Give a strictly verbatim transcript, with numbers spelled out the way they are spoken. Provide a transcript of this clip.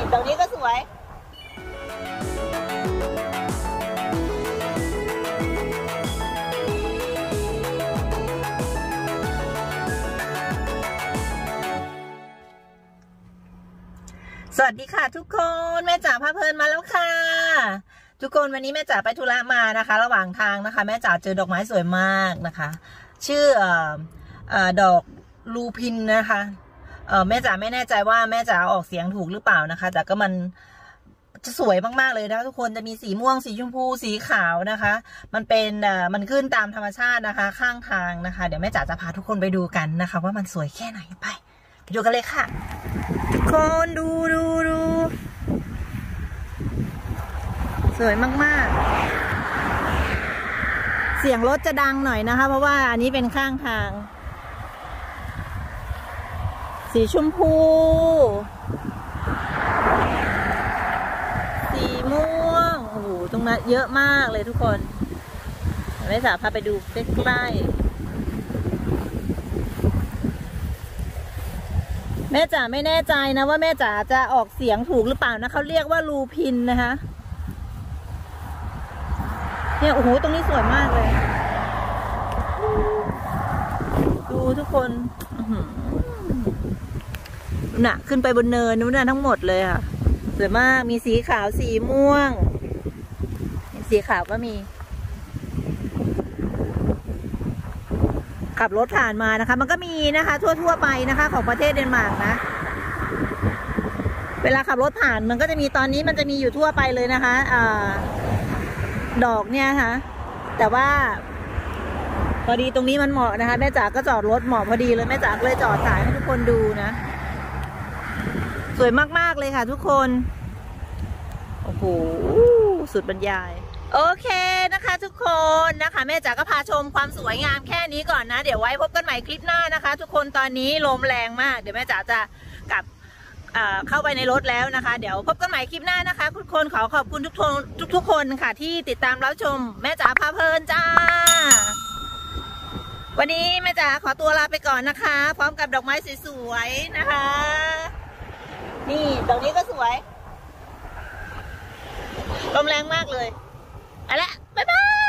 ตรงนี้ก็สวยสวัสดีค่ะทุกคนแม่จ๋าพาเพลินมาแล้วค่ะทุกคนวันนี้แม่จ๋าไปธุระมานะคะระหว่างทางนะคะแม่จ๋าเจอดอกไม้สวยมากนะคะชื่อเอ่อเอ่อดอกลูพินนะคะเอ่อแม่จ๋าไม่แน่ใจว่าแม่จ๋าออกเสียงถูกหรือเปล่านะคะแต่ก็มันจะสวยมากๆเลยนะทุกคนจะมีสีม่วงสีชมพูสีขาวนะคะมันเป็นเอ่อมันขึ้นตามธรรมชาตินะคะข้างทางนะคะเดี๋ยวแม่จ๋าจะพาทุกคนไปดูกันนะคะว่ามันสวยแค่ไหนไปไปดูกันเลยค่ะทุกคนดูดูดูสวยมากๆเสียงรถจะดังหน่อยนะคะเพราะว่าอันนี้เป็นข้างทางสีชมพูสีม่วงโอ้โหตรงนั้นเยอะมากเลยทุกคนไม่สามารถพาไปดูใกล้ๆแม่จ๋าไม่แน่ใจนะว่าแม่จ๋าจะออกเสียงถูกหรือเปล่านะเขาเรียกว่าลูพินนะคะเนี่ยโอ้โหตรงนี้สวยมากเลยดูทุกคนน่ะขึ้นไปบนเนินนู้นน่ะทั้งหมดเลยค่ะสวยมากมีสีขาวสีม่วงสีขาวก็มีขับรถผ่านมานะคะมันก็มีนะคะทั่วๆไปนะคะของประเทศเดนมาร์กนะเวลาขับรถผ่านมันก็จะมีตอนนี้มันจะมีอยู่ทั่วไปเลยนะคะอ่าดอกเนี่ยค่ะแต่ว่าพอดีตรงนี้มันเหมาะนะคะแม่จ๋าก็จอดรถเหมาะพอดีเลยแม่จ๋าเลยจอดถ่ายให้ทุกคนดูนะสวยมากๆเลยค่ะทุกคนโอ้โหสุดบรรยายโอเคนะคะทุกคนนะคะแม่จ๋าก็พาชมความสวยงามแค่นี้ก่อนนะเดี๋ยวไว้พบกันใหม่คลิปหน้านะคะทุกคนตอนนี้ลมแรงมากเดี๋ยวแม่จ๋าจะกลับเข้าไปในรถแล้วนะคะเดี๋ยวพบกันใหม่คลิปหน้านะคะทุกคนขอขอบคุณทุกคนทุกทุกคนค่ะที่ติดตามรับชมแม่จ๋าพาเพลินจ้าวันนี้แม่จ๋าขอตัวลาไปก่อนนะคะพร้อมกับดอกไม้สวยๆนะคะนี่ตรงนี้ก็สวยลมแรงมากเลยเอาละบ๊ายบาย